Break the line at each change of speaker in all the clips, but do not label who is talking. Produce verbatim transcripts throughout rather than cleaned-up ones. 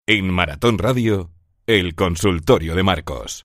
En Maratón Radio, el consultorio de Marcos.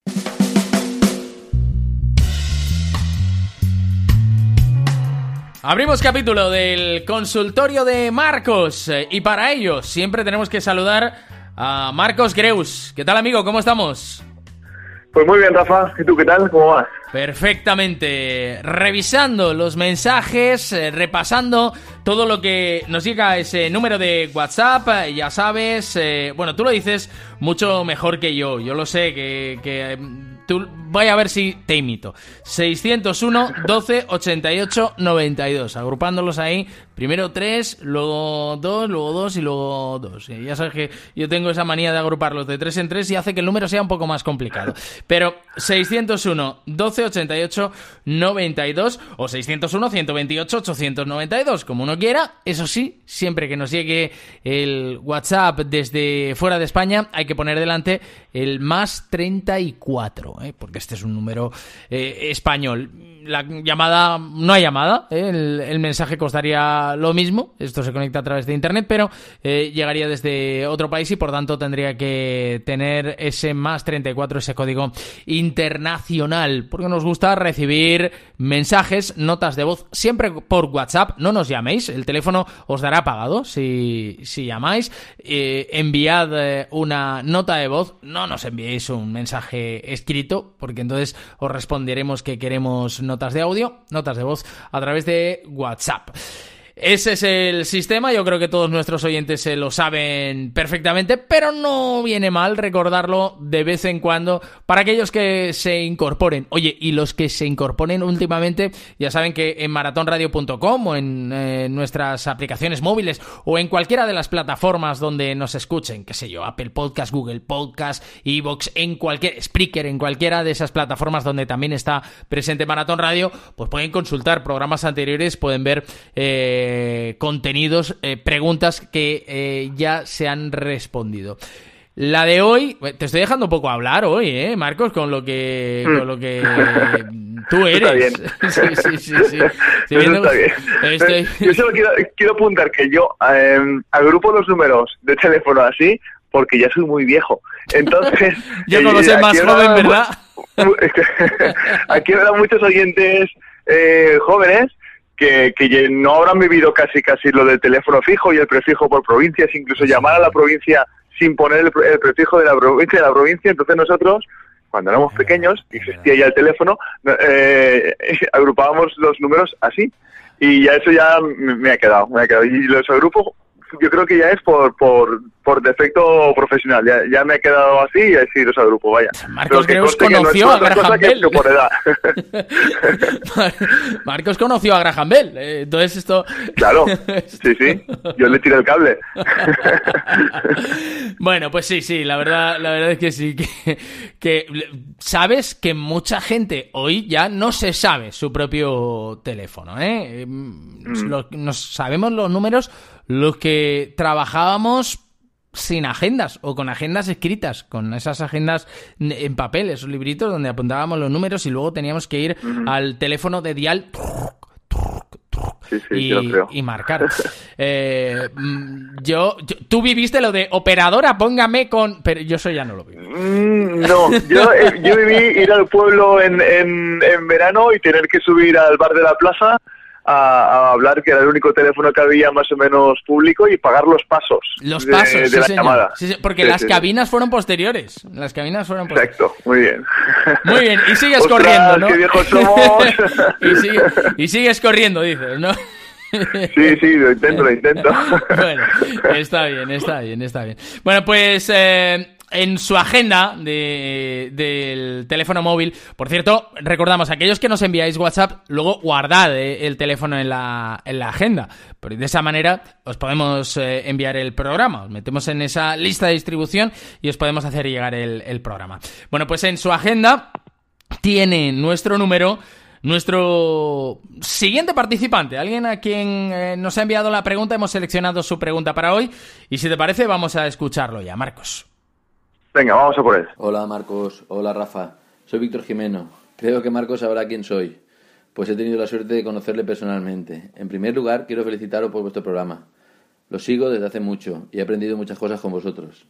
Abrimos capítulo del consultorio de Marcos y para ello siempre tenemos que saludar a Marcos Greus. ¿Qué tal, amigo? ¿Cómo estamos?
Pues muy bien, Rafa. ¿Y tú qué tal? ¿Cómo vas?
Perfectamente. Revisando los mensajes, eh, repasando todo lo que nos llega a ese número de WhatsApp. Eh, ya sabes, eh, bueno, tú lo dices mucho mejor que yo. Yo lo sé, que... que eh, tú, voy a ver si te imito. seiscientos uno, doce, ochenta y ocho, noventa y dos. Agrupándolos ahí. Primero tres, luego dos, luego dos y luego dos. Y ya sabes que yo tengo esa manía de agruparlos de tres en tres y hace que el número sea un poco más complicado. Pero seiscientos uno, doce, ochenta y ocho, noventa y dos o seiscientos uno, ciento veintiocho, ochocientos noventa y dos, como uno quiera. Eso sí, siempre que nos llegue el WhatsApp desde fuera de España hay que poner delante el más treinta y cuatro, ¿eh? Porque este es un número eh, español. La llamada, no hay llamada, ¿eh? el, el mensaje costaría lo mismo, esto se conecta a través de internet, pero eh, llegaría desde otro país y por tanto tendría que tener ese más treinta y cuatro, ese código internacional, porque nos gusta recibir mensajes, notas de voz, siempre por WhatsApp. No nos llaméis, el teléfono os dará apagado si, si llamáis. Eh, enviad eh, una nota de voz, no nos enviéis un mensaje escrito, porque entonces os responderemos que queremos notas de audio, notas de voz a través de WhatsApp. Ese es el sistema, yo creo que todos nuestros oyentes se lo saben perfectamente, pero no viene mal recordarlo de vez en cuando para aquellos que se incorporen. Oye, y los que se incorporen últimamente, ya saben que en maratón radio punto com o en eh, nuestras aplicaciones móviles o en cualquiera de las plataformas donde nos escuchen, qué sé yo, Apple Podcast, Google Podcast, iVoox, en cualquier, Spreaker, en cualquiera de esas plataformas donde también está presente Maratón Radio, pues pueden consultar programas anteriores, pueden ver eh, Eh, contenidos, eh, preguntas que eh, ya se han respondido. La de hoy, te estoy dejando un poco hablar hoy, ¿eh, Marcos? Con lo que, mm. con lo que tú eres.
Está bien.
Sí, sí, sí, sí.
Eso viendo, está bien. Estoy... Yo solo quiero, quiero apuntar que yo eh, agrupo los números de teléfono así porque ya soy muy viejo. Entonces...
yo como eh, soy más joven, habrá, ¿verdad?
Aquí habrá muchos oyentes eh, jóvenes Que, que no habrán vivido casi casi lo del teléfono fijo y el prefijo por provincias, incluso llamar a la provincia sin poner el, el prefijo de la provincia de la provincia. Entonces nosotros, cuando éramos pequeños, existía ya el teléfono, eh, agrupábamos los números así y ya eso ya me, me ha quedado, me ha quedado y los agrupo. Yo creo que ya es por por por defecto profesional, ya, ya me ha quedado así y así los agrupo, vaya.
Marcos Greus conoció no a Graham Bell.
Que, que por edad.
Marcos conoció a Graham Bell, entonces esto...
Claro, sí, sí, yo le tiré el cable.
Bueno, pues sí, sí, la verdad, la verdad es que sí, que, que sabes que mucha gente hoy ya no se sabe su propio teléfono, ¿eh? Mm. Los, nos sabemos los números los que trabajábamos sin agendas o con agendas escritas, con esas agendas en papel, esos libritos donde apuntábamos los números y luego teníamos que ir uh-huh. al teléfono de dial
sí, sí,
y,
yo lo creo.
y marcar. eh, yo, yo, tú viviste lo de operadora, póngame con... Pero yo eso ya no lo viví.
Mm, no, yo, eh, yo viví ir al pueblo en, en, en verano y tener que subir al bar de la plaza A, a hablar, que era el único teléfono que había más o menos público, y pagar los pasos.
Los pasos,
de, de
sí,
la
señor.
llamada.
Sí, sí, porque
sí,
las
sí,
cabinas
sí.
fueron posteriores. Las cabinas fueron posteriores.
Exacto, muy bien.
Muy bien, y sigues
Ostras,
corriendo, ¿no?
qué viejos somos.
y, sigue, y sigues corriendo, dices, ¿no?
Sí, sí, lo intento, lo intento.
Bueno, está bien, está bien, está bien. Bueno, pues... Eh... En su agenda de, del teléfono móvil, por cierto, recordamos, aquellos que nos enviáis WhatsApp, luego guardad eh, el teléfono en la, en la agenda. Pero de esa manera os podemos eh, enviar el programa. Os metemos en esa lista de distribución y os podemos hacer llegar el, el programa. Bueno, pues en su agenda tiene nuestro número, nuestro siguiente participante, alguien a quien eh, nos ha enviado la pregunta. Hemos seleccionado su pregunta para hoy y si te parece vamos a escucharlo ya, Marcos.
Venga, vamos a por él.
Hola Marcos, hola Rafa, soy Víctor Jimeno. Creo que Marcos sabrá quién soy, pues he tenido la suerte de conocerle personalmente. En primer lugar, quiero felicitaros por vuestro programa. Lo sigo desde hace mucho y he aprendido muchas cosas con vosotros.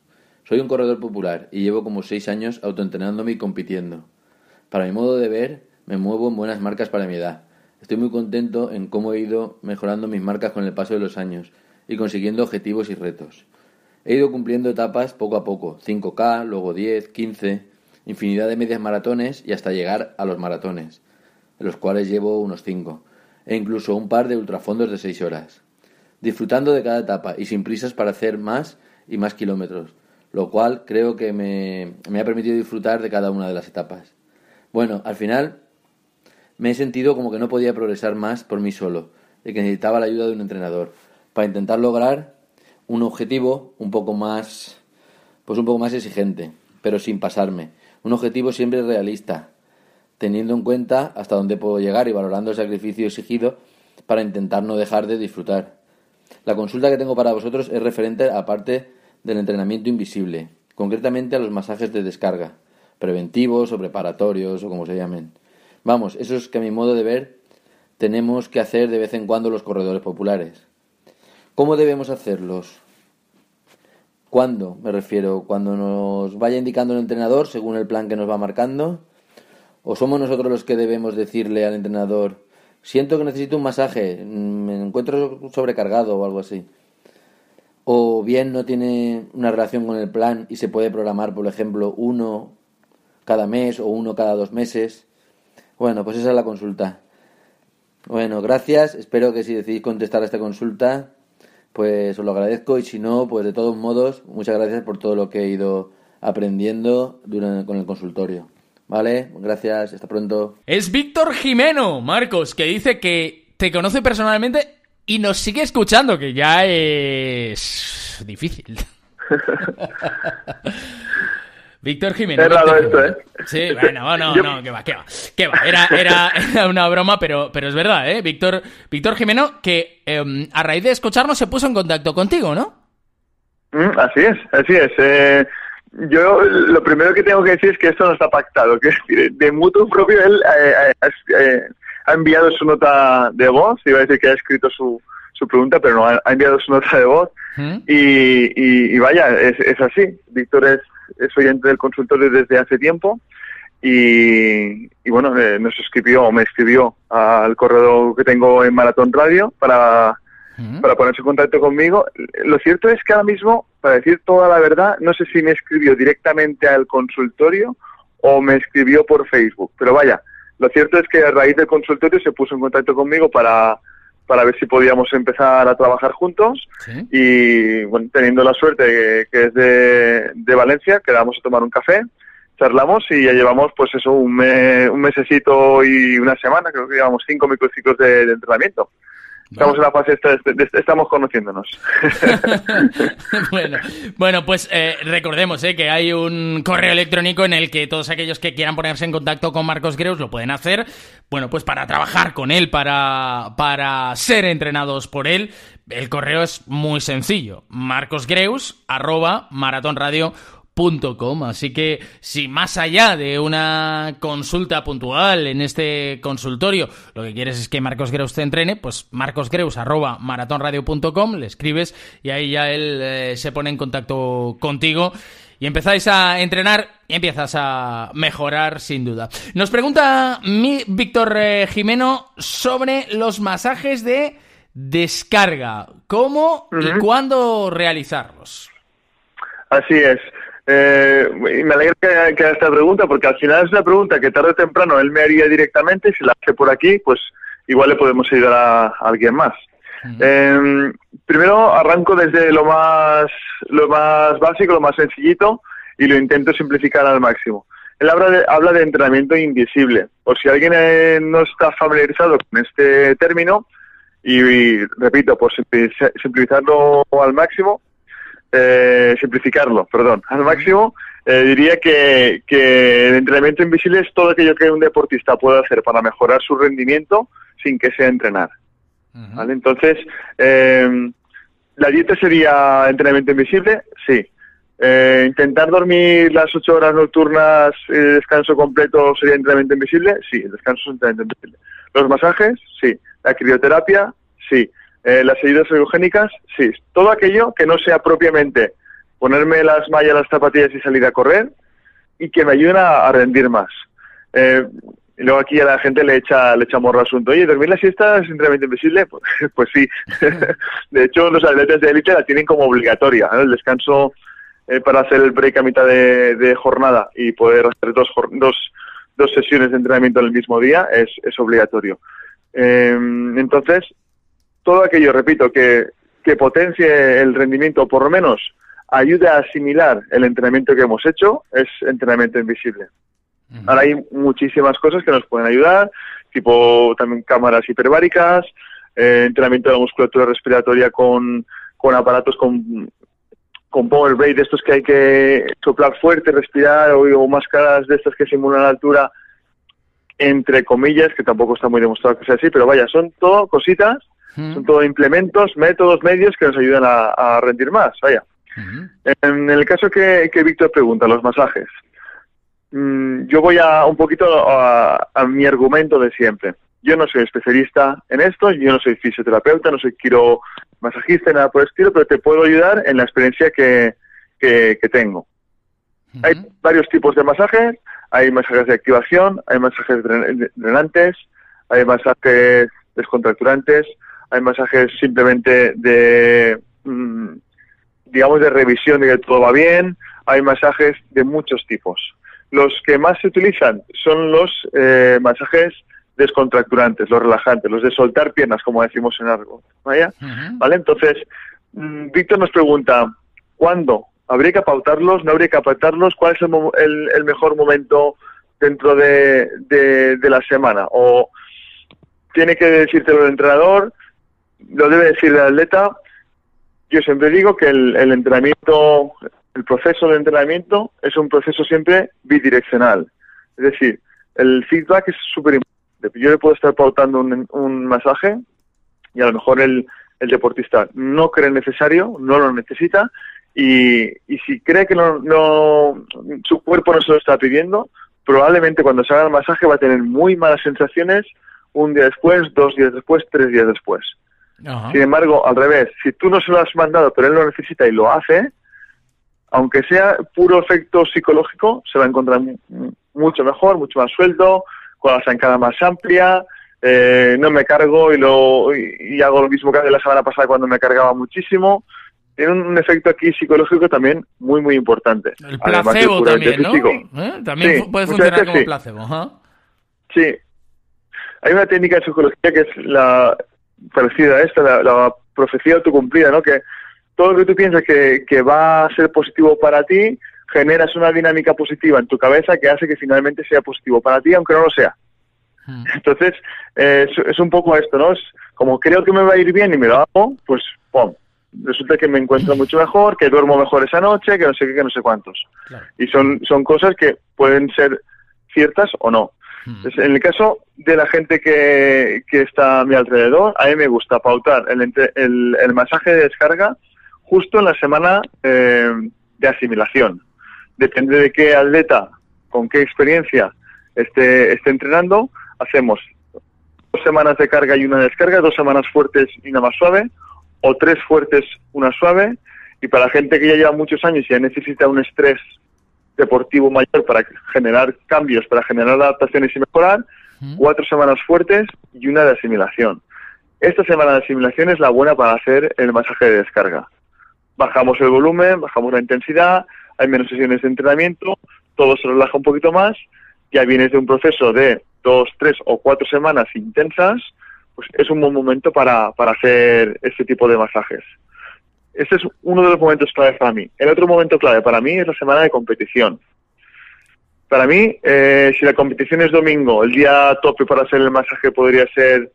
Soy un corredor popular y llevo como seis años autoentrenándome y compitiendo. Para mi modo de ver, me muevo en buenas marcas para mi edad. Estoy muy contento en cómo he ido mejorando mis marcas con el paso de los años y consiguiendo objetivos y retos. He ido cumpliendo etapas poco a poco, cinco K, luego diez, quince, infinidad de medias maratones y hasta llegar a los maratones, en los cuales llevo unos cinco, e incluso un par de ultrafondos de seis horas. Disfrutando de cada etapa y sin prisas para hacer más y más kilómetros, lo cual creo que me, me ha permitido disfrutar de cada una de las etapas. Bueno, al final me he sentido como que no podía progresar más por mí solo y que necesitaba la ayuda de un entrenador para intentar lograr un objetivo un poco más, pues un poco más exigente, pero sin pasarme. Un objetivo siempre realista, teniendo en cuenta hasta dónde puedo llegar y valorando el sacrificio exigido para intentar no dejar de disfrutar. La consulta que tengo para vosotros es referente a parte del entrenamiento invisible, concretamente a los masajes de descarga, preventivos o preparatorios o como se llamen. Vamos, esos que a mi modo de ver tenemos que hacer de vez en cuando los corredores populares. ¿Cómo debemos hacerlos? ¿Cuándo? Me refiero, cuando nos vaya indicando el entrenador según el plan que nos va marcando. ¿O somos nosotros los que debemos decirle al entrenador, siento que necesito un masaje, me encuentro sobrecargado o algo así? O bien no tiene una relación con el plan y se puede programar, por ejemplo, uno cada mes o uno cada dos meses. Bueno, pues esa es la consulta. Bueno, gracias. Espero que si decidís contestar a esta consulta, pues os lo agradezco. Y si no, pues de todos modos, muchas gracias por todo lo que he ido aprendiendo durante, con el consultorio. Vale, gracias. Hasta pronto.
Es Víctor Jimeno, Marcos, que dice que te conoce personalmente y nos sigue escuchando, que ya es difícil. Víctor Jimeno.
Es raro esto, ¿eh?
Sí, bueno, no, no, no, que va, que va, que va. Era, era, era una broma, pero, pero es verdad, ¿eh? Víctor, Víctor Jimeno, que eh, a raíz de escucharnos se puso en contacto contigo, ¿no?
Mm, así es, así es. Eh, yo lo primero que tengo que decir es que esto no está pactado, que de, de mutuo propio él eh, eh, ha enviado su nota de voz, iba a decir que ha escrito su, su pregunta, pero no, ha, ha enviado su nota de voz. ¿Mm? y, y, y vaya, es, es así. Víctor es es oyente del consultorio desde hace tiempo y, y bueno, eh, nos escribió o me escribió al correo que tengo en Maratón Radio para, ¿Mm? para ponerse en contacto conmigo. Lo cierto es que ahora mismo, para decir toda la verdad, no sé si me escribió directamente al consultorio o me escribió por Facebook, pero vaya, lo cierto es que a raíz del consultorio se puso en contacto conmigo para para ver si podíamos empezar a trabajar juntos. ¿Sí? Y bueno, teniendo la suerte que, que es de, de Valencia, quedamos a tomar un café, charlamos y ya llevamos pues eso un, me, un mesecito y una semana, creo que llevamos cinco microciclos de, de entrenamiento. Estamos en la fase esta, de, de, de, estamos conociéndonos.
bueno, bueno, pues eh, recordemos eh, que hay un correo electrónico en el que todos aquellos que quieran ponerse en contacto con Marcos Greus lo pueden hacer, bueno, pues para trabajar con él, para, para ser entrenados por él. El correo es muy sencillo, marcosgreus arroba maratonradio punto com. Así que si más allá de una consulta puntual en este consultorio lo que quieres es que Marcos Greus te entrene, pues marcosgreus arroba maratonradio punto com, le escribes y ahí ya él eh, se pone en contacto contigo y empezáis a entrenar y empiezas a mejorar sin duda. Nos pregunta mi Víctor eh, Jimeno sobre los masajes de descarga, ¿cómo uh-huh. y cuándo realizarlos?
Así es. Eh, me alegra que, que haga esta pregunta porque al final es una pregunta que tarde o temprano él me haría directamente y si la hace por aquí pues igual le podemos ayudar a, a alguien más. Uh-huh. eh, primero arranco desde lo más lo más básico, lo más sencillito y lo intento simplificar al máximo. Él habla de, habla de entrenamiento invisible, por si alguien eh, no está familiarizado con este término y, y repito, por simplificarlo al máximo Eh, simplificarlo, perdón, al máximo, eh, diría que, que el entrenamiento invisible es todo aquello que un deportista puede hacer para mejorar su rendimiento sin que sea entrenar. Uh-huh. ¿Vale? Entonces, eh, ¿la dieta sería entrenamiento invisible? Sí. Eh, ¿Intentar dormir las ocho horas nocturnas y eh, descanso completo sería entrenamiento invisible? Sí, el descanso es entrenamiento invisible. ¿Los masajes? Sí. ¿La crioterapia? Sí. Eh, las ayudas ergogénicas, sí. Todo aquello que no sea propiamente ponerme las mallas, las zapatillas y salir a correr, y que me ayuden a, a rendir más. Eh, y luego aquí a la gente le echa le echa morro al asunto. Oye, ¿dormir la siesta es entrenamiento invisible? Pues, pues sí. De hecho, los atletas de élite la tienen como obligatoria, ¿no? El descanso eh, para hacer el break a mitad de, de jornada y poder hacer dos, dos, dos sesiones de entrenamiento en el mismo día es, es obligatorio. Eh, entonces, todo aquello, repito, que, que potencie el rendimiento, o por lo menos ayude a asimilar el entrenamiento que hemos hecho, es entrenamiento invisible. Uh-huh. Ahora hay muchísimas cosas que nos pueden ayudar, tipo también cámaras hiperbáricas, eh, entrenamiento de la musculatura respiratoria con, con aparatos con, con power breath, de estos que hay que soplar fuerte, respirar, o, o máscaras de estas que simulan la altura, entre comillas, que tampoco está muy demostrado que sea así, pero vaya, son todo cositas, uh-huh. son todo implementos, métodos, medios que nos ayudan a, a rendir más, vaya. Uh-huh. En el caso que, que Víctor pregunta, los masajes, mmm, yo voy a un poquito a, a mi argumento de siempre. Yo no soy especialista en esto, yo no soy fisioterapeuta, no soy quiromasajista, nada por el estilo, pero te puedo ayudar en la experiencia que, que, que tengo. Uh-huh. Hay varios tipos de masajes, hay masajes de activación, hay masajes drenantes, hay masajes descontracturantes, hay masajes simplemente de... Mmm, digamos, de revisión de que todo va bien, hay masajes de muchos tipos. Los que más se utilizan son los eh, masajes descontracturantes, los relajantes, los de soltar piernas, como decimos en argot, ¿vale? Uh-huh. ¿Vale? Entonces, mmm, Víctor nos pregunta, ¿cuándo? ¿Habría que pautarlos? ¿No habría que pautarlos? ¿Cuál es el, el, el mejor momento dentro de, de, de la semana? ¿O tiene que decírtelo el entrenador? ¿Lo debe decir el atleta? Yo siempre digo que el, el entrenamiento, el proceso de entrenamiento es un proceso siempre bidireccional. Es decir, el feedback es súper importante. Yo le puedo estar pautando un, un masaje y a lo mejor el, el deportista no cree necesario, no lo necesita, y, y si cree que no, no, su cuerpo no se lo está pidiendo, probablemente cuando se haga el masaje va a tener muy malas sensaciones un día después, dos días después, tres días después. Ajá. Sin embargo, al revés, si tú no se lo has mandado pero él lo necesita y lo hace, aunque sea puro efecto psicológico, se va a encontrar mucho mejor, mucho más suelto, con la zancada más amplia, eh, no me cargo y, lo, y, y hago lo mismo que hace la semana pasada cuando me cargaba muchísimo. Tiene un efecto aquí psicológico también muy, muy importante.
El placebo también, ¿no? ¿Eh? También sí, puede funcionar como sí. placebo. Ajá.
Sí. Hay una técnica de psicología que es la parecida a esta, la, la profecía autocumplida, ¿no? Que todo lo que tú piensas que, que va a ser positivo para ti, generas una dinámica positiva en tu cabeza que hace que finalmente sea positivo para ti, aunque no lo sea. Hmm. Entonces, eh, es, es un poco esto, ¿no? Es como creo que me va a ir bien y me lo hago, pues, pum, resulta que me encuentro mucho mejor, que duermo mejor esa noche, que no sé qué, que no sé cuántos. Claro. Y son, son cosas que pueden ser ciertas o no. Entonces, en el caso de la gente que, que está a mi alrededor, a mí me gusta pautar el, el, el masaje de descarga justo en la semana eh, de asimilación. Depende de qué atleta, con qué experiencia esté, esté entrenando, hacemos dos semanas de carga y una descarga, dos semanas fuertes y una más suave, o tres fuertes, una suave, y para la gente que ya lleva muchos años y ya necesita un estrés deportivo mayor para generar cambios, para generar adaptaciones y mejorar, ¿Mm? cuatro semanas fuertes y una de asimilación. Esta semana de asimilación es la buena para hacer el masaje de descarga. Bajamos el volumen, bajamos la intensidad, hay menos sesiones de entrenamiento, todo se relaja un poquito más, ya vienes de un proceso de dos, tres o cuatro semanas intensas, pues es un buen momento para, para hacer este tipo de masajes. Este es uno de los momentos clave para mí. El otro momento clave para mí es la semana de competición. Para mí, eh, si la competición es domingo, el día tope para hacer el masaje podría ser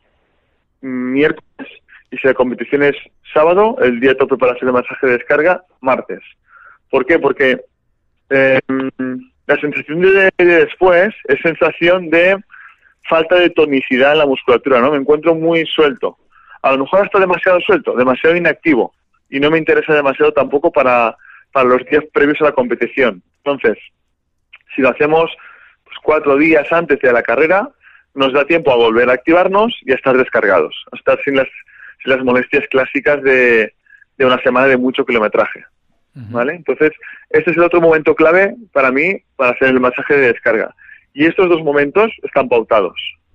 miércoles, y si la competición es sábado, el día tope para hacer el masaje de descarga, martes. ¿Por qué? Porque eh, la sensación de, de después es sensación de falta de tonicidad en la musculatura, ¿no? Me encuentro muy suelto. A lo mejor hasta demasiado suelto, demasiado inactivo. Y no me interesa demasiado tampoco para, para los días previos a la competición. Entonces, si lo hacemos pues, cuatro días antes de la carrera, nos da tiempo a volver a activarnos y a estar descargados, a estar sin las, sin las molestias clásicas de, de una semana de mucho kilometraje. ¿vale? Entonces, este es el otro momento clave para mí para hacer el masaje de descarga. Y estos dos momentos están pautados.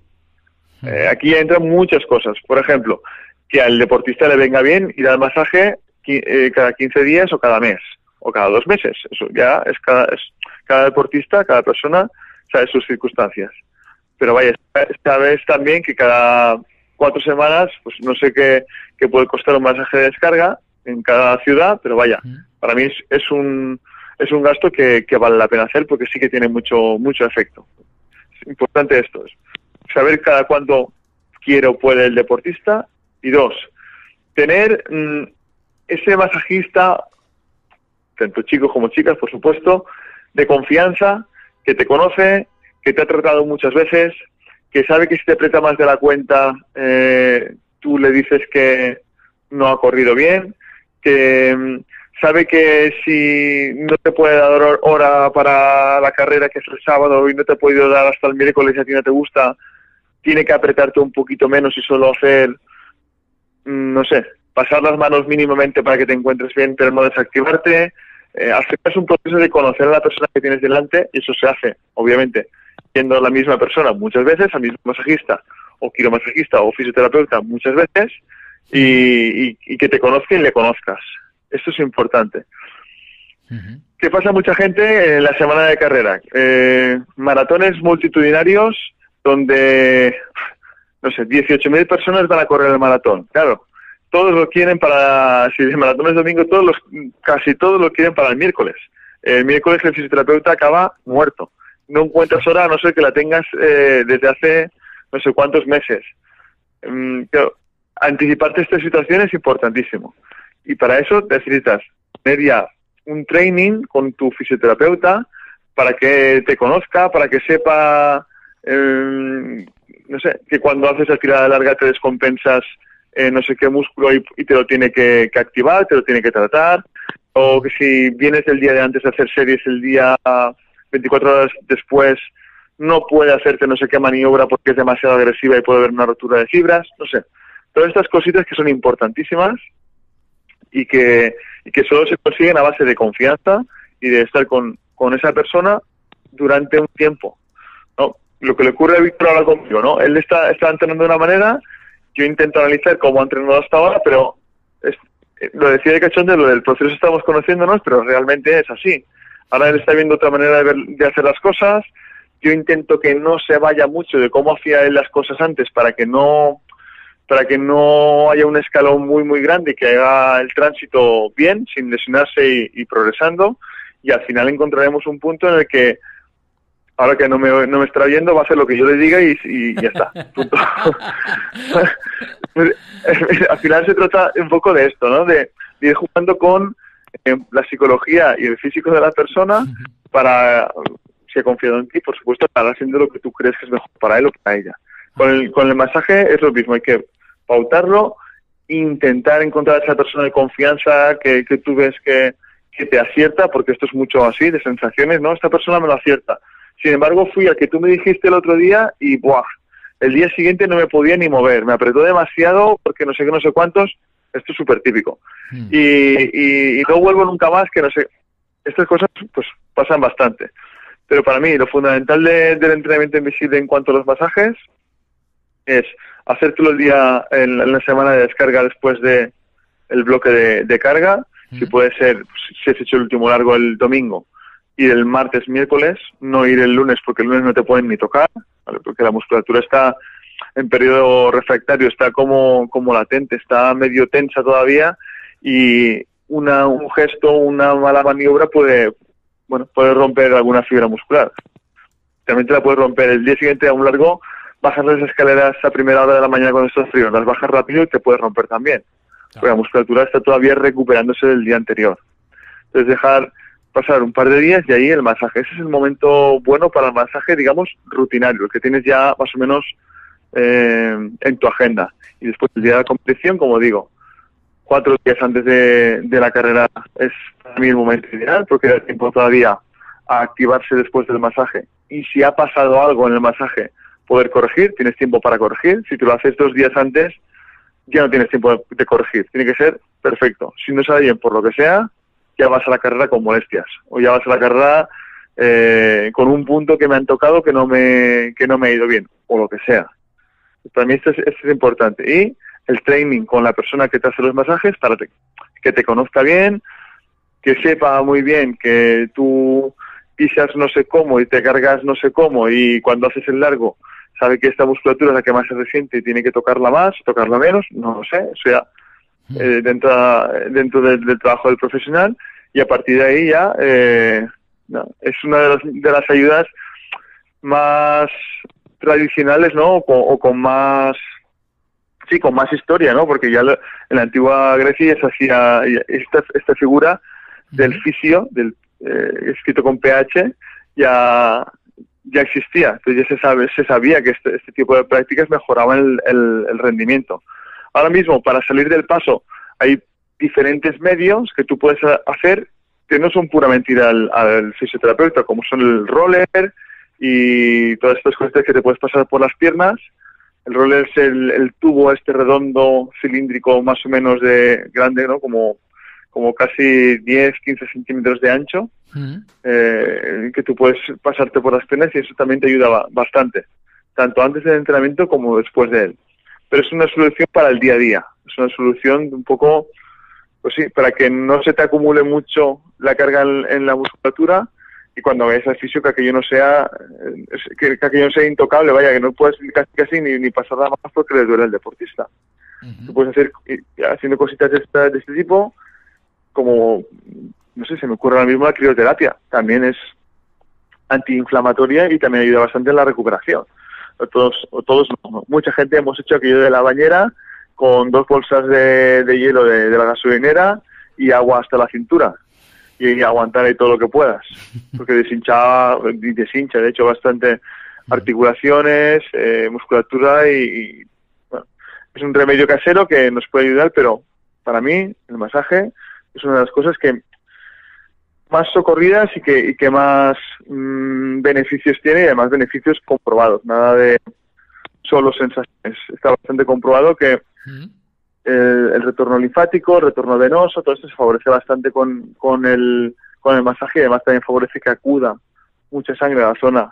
Eh, aquí entran muchas cosas. Por ejemplo, que al deportista le venga bien ir al masaje eh, cada quince días o cada mes, o cada dos meses. Eso ya es cada, es, cada deportista, cada persona sabe sus circunstancias. Pero vaya, sabes también que cada cuatro semanas, pues no sé qué, qué puede costar un masaje de descarga en cada ciudad, pero vaya, para mí es, es un es un gasto que, que vale la pena hacer porque sí que tiene mucho mucho efecto. Es importante esto, es saber cada cuánto quiere o puede el deportista, y dos, tener mmm, ese masajista, tanto chicos como chicas, por supuesto, de confianza, que te conoce, que te ha tratado muchas veces, que sabe que si te aprieta más de la cuenta, eh, tú le dices que no ha corrido bien, que mmm, sabe que si no te puede dar hora para la carrera, que es el sábado, y no te ha podido dar hasta el miércoles y a ti no te gusta, tiene que apretarte un poquito menos y solo hacer, mmm, no sé, pasar las manos mínimamente para que te encuentres bien, pero no desactivarte. Eh, al final es un proceso de conocer a la persona que tienes delante, y eso se hace, obviamente, siendo la misma persona muchas veces, al mismo masajista, o quiromasajista, o fisioterapeuta muchas veces, y, y, y que te conozca y le conozcas. Esto es importante. Uh-huh. ¿Qué pasa a mucha gente en la semana de carrera? Eh, maratones multitudinarios donde, no sé, dieciocho mil personas van a correr el maratón. Claro, todos lo quieren para, si el maratón es domingo, todos los, casi todos lo quieren para el miércoles. El miércoles el fisioterapeuta acaba muerto. No encuentras hora a no ser que la tengas eh, desde hace no sé cuántos meses. Mm, pero anticiparte esta situación es importantísimo. Y para eso necesitas tener ya un training con tu fisioterapeuta para que te conozca, para que sepa, eh, no sé, que cuando haces la tirada larga te descompensas eh, no sé qué músculo y, y te lo tiene que, que activar, te lo tiene que tratar, o que si vienes el día de antes de hacer series, el día veinticuatro horas después no puede hacerte no sé qué maniobra porque es demasiado agresiva y puede haber una rotura de fibras, no sé. Todas estas cositas que son importantísimas y que, y que solo se consiguen a base de confianza y de estar con, con esa persona durante un tiempo, ¿no? Lo que le ocurre a Víctor ahora conmigo, ¿no? Él está, está entrenando de una manera, yo intento analizar cómo ha entrenado hasta ahora, pero es, lo decía de cachondeo, lo del proceso estamos conociéndonos, pero realmente es así. Ahora él está viendo otra manera de, ver, de hacer las cosas, yo intento que no se vaya mucho de cómo hacía él las cosas antes para que no... para que no haya un escalón muy muy grande y que haga el tránsito bien, sin lesionarse y, y progresando, y al final encontraremos un punto en el que, ahora que no me, no me está viendo, va a hacer lo que yo le diga y, y ya está, punto. Al final se trata un poco de esto, ¿no? De, de ir jugando con eh, la psicología y el físico de la persona para, si ha confiado en ti, por supuesto, para haciendo lo que tú crees que es mejor para él o para ella. Con el, con el masaje es lo mismo, hay que pautarlo, intentar encontrar a esa persona de confianza que, que tú ves que, que te acierta, porque esto es mucho así, de sensaciones, ¿no? Esta persona me lo acierta. Sin embargo, fui al que tú me dijiste el otro día y, ¡buah!, el día siguiente no me podía ni mover, me apretó demasiado porque no sé qué, no sé cuántos, esto es súper típico. Mm. Y, y, y no vuelvo nunca más, que no sé, estas cosas pues pasan bastante. Pero para mí lo fundamental de, del entrenamiento invisible en cuanto a los masajes es hacértelo el día en, en la semana de descarga después de el bloque de, de carga, mm. si puede ser, si has hecho el último largo el domingo, ir el martes, miércoles, no ir el lunes porque el lunes no te pueden ni tocar, ¿vale? Porque la musculatura está en periodo refractario, está como, como latente, está medio tensa todavía y una, un gesto, una mala maniobra puede, bueno, puede romper alguna fibra muscular. También te la puedes romper el día siguiente a un largo. Bajas las escaleras a primera hora de la mañana cuando estás frío, las bajas rápido y te puedes romper también. Porque la musculatura está todavía recuperándose del día anterior. Entonces dejar pasar un par de días y ahí el masaje. Ese es el momento bueno para el masaje, digamos, rutinario, el que tienes ya más o menos eh, en tu agenda. Y después el día de la competición, como digo, cuatro días antes de, de la carrera es para mí el momento ideal, porque da tiempo todavía a activarse después del masaje. Y si ha pasado algo en el masaje, poder corregir, tienes tiempo para corregir. Si tú lo haces dos días antes, ya no tienes tiempo de corregir. Tiene que ser perfecto. Si no sale bien por lo que sea, ya vas a la carrera con molestias, o ya vas a la carrera eh, con un punto que me han tocado que no me que no me ha ido bien, o lo que sea. Para mí esto es, esto es importante. Y el training con la persona que te hace los masajes para te, que te conozca bien, que sepa muy bien que tú pisas no sé cómo y te cargas no sé cómo, y cuando haces el largo sabe que esta musculatura es la que más se resiente y tiene que tocarla más, tocarla menos, no lo sé, eso ya eh, dentro, dentro del, del trabajo del profesional, y a partir de ahí ya eh, no, es una de las, de las ayudas más tradicionales, ¿no? O con, o con más, sí, con más historia, ¿no? Porque ya lo, en la antigua Grecia ya se hacía esta, esta figura del fisio, del eh, escrito con pH, ya ya existía. Entonces ya se sabe, se sabía que este, este tipo de prácticas mejoraban el, el, el rendimiento. Ahora mismo, para salir del paso, hay diferentes medios que tú puedes hacer que no son puramente ir al, al fisioterapeuta, como son el roller y todas estas cosas que te puedes pasar por las piernas. El roller es el, el tubo este redondo, cilíndrico, más o menos de grande, ¿no? Como, como casi diez, quince centímetros de ancho, uh-huh. eh, que tú puedes pasarte por las piernas, y eso también te ayuda bastante, tanto antes del entrenamiento como después de él. Pero es una solución para el día a día, es una solución un poco, pues sí, para que no se te acumule mucho la carga en, en la musculatura, y cuando vayas al fisio que aquello no sea que, que aquello no sea intocable, vaya, que no puedes casi, casi ni, ni pasar nada más porque le duele al deportista. Uh-huh. Tú puedes hacer haciendo cositas de, esta, de este tipo, como, no sé, se me ocurre ahora mismo la crioterapia, también es antiinflamatoria y también ayuda bastante en la recuperación. Todos, todos mucha gente hemos hecho aquello de la bañera con dos bolsas de, de hielo de, de la gasolinera y agua hasta la cintura, y aguantar ahí todo lo que puedas, porque deshinchaba, y deshincha de hecho bastante articulaciones, eh, musculatura, y, y bueno, es un remedio casero que nos puede ayudar, pero para mí el masaje es una de las cosas que más socorridas y que, y que más mmm, beneficios tiene, y además beneficios comprobados, nada de solo sensaciones. Está bastante comprobado que uh-huh. El, el retorno linfático, el retorno venoso, todo esto se favorece bastante con, con, el, con el masaje, y además también favorece que acuda mucha sangre a la zona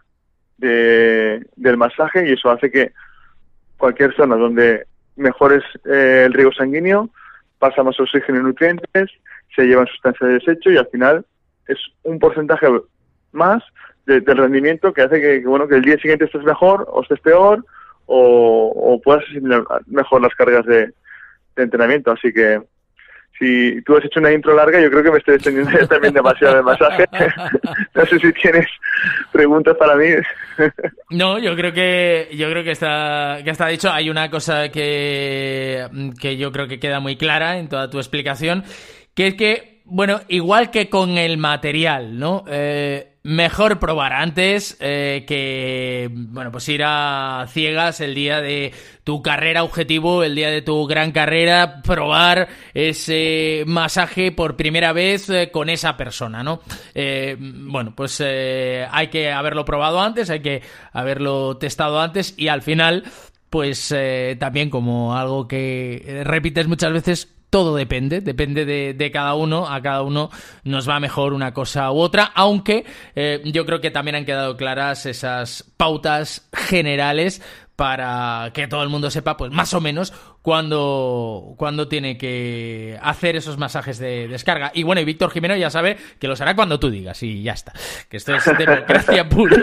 de, del masaje, y eso hace que cualquier zona donde mejores eh, el riego sanguíneo, pasa más oxígeno y nutrientes, se llevan sustancias de desecho, y al final es un porcentaje más de, del rendimiento que hace que, que, bueno, que el día siguiente estés mejor o estés peor, o, o puedas asimilar mejor las cargas de de entrenamiento. Así que si tú has hecho una intro larga, yo creo que me estoy extendiendo también demasiado de masaje. No sé si tienes preguntas para mí.
No, yo creo que yo creo que está que está dicho. Hay una cosa que que yo creo que queda muy clara en toda tu explicación, que es que, bueno, igual que con el material, ¿no? Eh, mejor probar antes eh, que, bueno, pues ir a ciegas el día de tu carrera objetivo, el día de tu gran carrera, probar ese masaje por primera vez eh, con esa persona, ¿no? Eh, bueno, pues eh, hay que haberlo probado antes, hay que haberlo testado antes, y al final, pues eh, también, como algo que repites muchas veces, todo depende, depende de, de cada uno, a cada uno nos va mejor una cosa u otra, aunque eh, yo creo que también han quedado claras esas pautas generales para que todo el mundo sepa, pues más o menos, cuándo, cuándo tiene que hacer esos masajes de descarga. Y bueno, y Víctor Jimeno ya sabe que los hará cuando tú digas, y ya está. Que esto es democracia pura.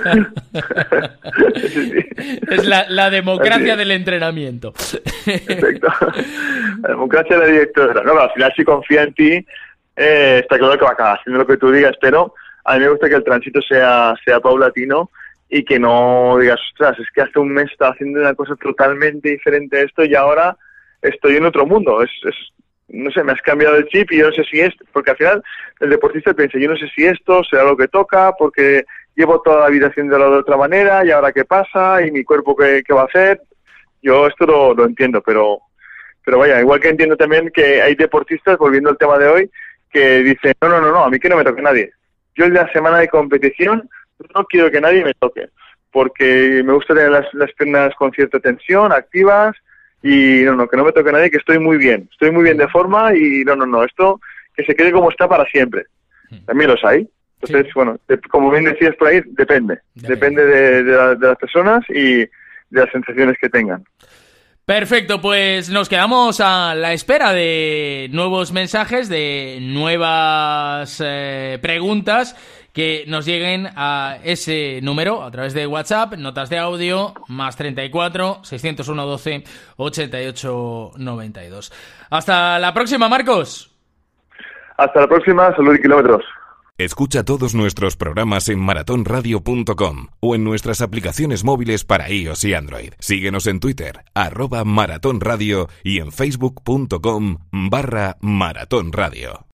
Es la, la democracia del entrenamiento.
Perfecto. La democracia de la directora. No, al final, si confía en ti, eh, está claro que va a acabar haciendo lo que tú digas, pero a mí me gusta que el tránsito sea, sea paulatino, y que no digas, ostras, es que hace un mes estaba haciendo una cosa totalmente diferente a esto y ahora estoy en otro mundo. Es, es no sé, me has cambiado el chip y yo no sé si es, porque al final el deportista piensa, yo no sé si esto será lo que toca, porque llevo toda la vida haciéndolo de otra manera, y ahora qué pasa, y mi cuerpo qué, qué va a hacer. Yo esto lo, lo entiendo, pero pero vaya, igual que entiendo también que hay deportistas, volviendo al tema de hoy, que dicen, no, no, no, no, a mí que no me toque nadie. Yo en la semana de competición no quiero que nadie me toque, porque me gusta tener las, las piernas con cierta tensión, activas, y no, no, que no me toque nadie, que estoy muy bien, estoy muy bien de forma, y no, no, no, esto, que se quede como está para siempre. También los hay. Entonces, sí. bueno, de, como bien decías por ahí, depende. Depende, depende de, de, la, de las personas y de las sensaciones que tengan.
Perfecto, pues nos quedamos a la espera de nuevos mensajes, de nuevas eh, preguntas que nos lleguen a ese número a través de WhatsApp, notas de audio, más treinta y cuatro, seiscientos uno, doce, ochenta y ocho, noventa y dos. Hasta la próxima, Marcos.
Hasta la próxima, salud y kilómetros.
Escucha todos nuestros programas en marathon radio punto com o en nuestras aplicaciones móviles para iOS y Android. Síguenos en Twitter, arroba Maratón Radio y en facebook punto com barra Maratón Radio.